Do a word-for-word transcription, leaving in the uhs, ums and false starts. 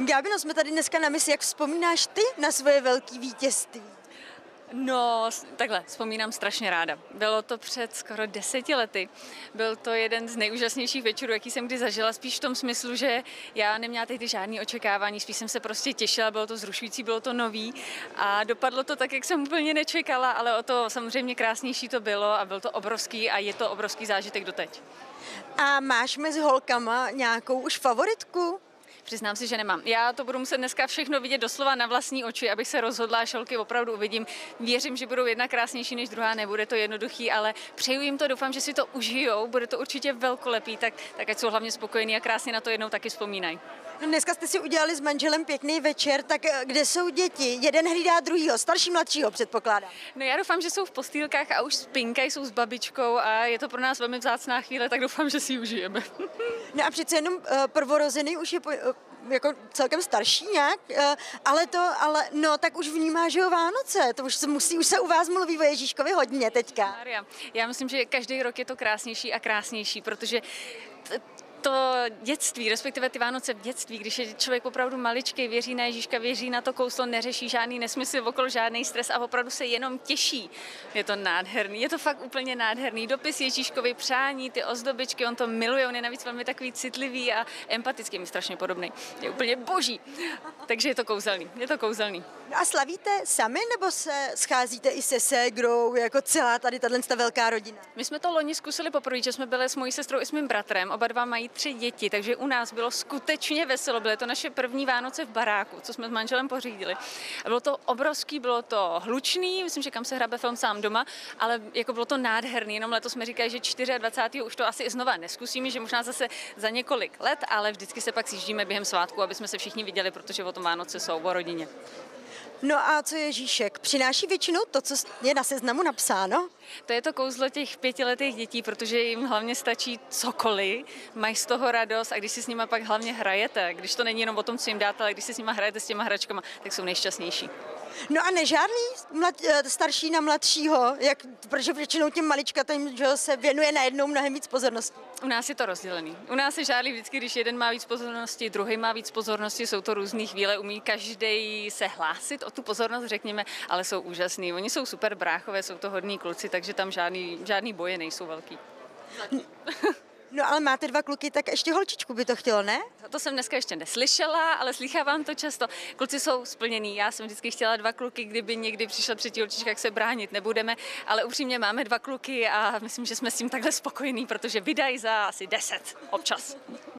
Gábino, jsme tady dneska na misi. Jak vzpomínáš ty na svoje velké vítězství? No, takhle, vzpomínám strašně ráda. Bylo to před skoro deseti lety. Byl to jeden z nejúžasnějších večerů, jaký jsem kdy zažila, spíš v tom smyslu, že já neměla tehdy žádný očekávání, spíš jsem se prostě těšila, bylo to vzrušující, bylo to nový a dopadlo to tak, jak jsem úplně nečekala, ale o to samozřejmě krásnější to bylo a byl to obrovský a je to obrovský zážitek doteď. A máš mezi holkama nějakou už favoritku? Přiznám si, že nemám. Já to budu muset dneska všechno vidět doslova na vlastní oči, abych se rozhodla, až holky opravdu uvidím. Věřím, že budou jedna krásnější než druhá, nebude to jednoduchý, ale přeju jim to, doufám, že si to užijou, bude to určitě velkolepý, tak, tak ať jsou hlavně spokojení a krásně na to jednou taky vzpomínají. No dneska jste si udělali s manželem pěkný večer, tak kde jsou děti? Jeden hlídá druhýho, starší, mladšího, předpokládám. No já doufám, že jsou v postýlkách a už spinkají, jsou s babičkou a je to pro nás velmi vzácná chvíle, tak doufám, že si ji užijeme. No a přece jenom uh, prvorozený už je po, uh, jako celkem starší nějak, uh, ale to, ale no tak už vnímá, že jo, Vánoce, to už se musí, už se u vás mluví o Ježíškovi hodně teďka. Mária, já myslím, že každý rok je to krásnější a krásnější, protože t- to dětství, respektive ty Vánoce v dětství, když je člověk opravdu maličkej, věří na Ježíška, věří na to kouslo, neřeší žádný nesmysl okolo, žádný stres a opravdu se jenom těší. Je to nádherný, je to fakt úplně nádherný. Dopis Ježíškovi, přání, ty ozdobičky, on to miluje, on je navíc velmi takový citlivý a empatický, mi strašně podobný. Je úplně boží. Takže je to kouzelný, je to kouzelný. No a slavíte sami, nebo se scházíte i se ségrou, jako celá tady tato velká rodina? My jsme to loni zkusili poprvé, že jsme byli s mojí sestrou i s mým bratrem, oba dva mají tři děti, takže u nás bylo skutečně veselo. Byly to naše první Vánoce v baráku, co jsme s manželem pořídili. A bylo to obrovský, bylo to hlučný, myslím, že kam se hrabe film sám doma, ale jako bylo to nádherný. Jenom letos jsme říkali, že dvacátého čtvrtého už to asi znova neskusíme, že možná zase za několik let, ale vždycky se pak sjíždíme během svátku, aby jsme se všichni viděli, protože o tom Vánoce jsou o rodině. No a co Ježíšek? Přináší většinou to, co je na seznamu napsáno? To je to kouzlo těch pětiletých dětí, protože jim hlavně stačí cokoliv, mají z toho radost a když si s nima pak hlavně hrajete, když to není jenom o tom, co jim dáte, ale když si s nima hrajete s těma hračkama, tak jsou nejšťastnější. No a nežádný mlad, starší na mladšího, jak, protože většinou těm maličkatým se věnuje najednou mnohem víc pozornosti. U nás je to rozdělený. U nás je žádný vždycky, když jeden má víc pozornosti, druhý má víc pozornosti, jsou to různý chvíle, umí každý se hlásit o tu pozornost, řekněme, ale jsou úžasný. Oni jsou super bráchové, jsou to hodní kluci, takže tam žádný, žádný boje nejsou velký. No ale máte dva kluky, tak ještě holčičku by to chtělo, ne? To jsem dneska ještě neslyšela, ale slychávám to často. Kluci jsou splněný, já jsem vždycky chtěla dva kluky, kdyby někdy přišla třetí holčička, jak se bránit nebudeme, ale upřímně máme dva kluky a myslím, že jsme s tím takhle spokojení, protože vydají za asi deset občas.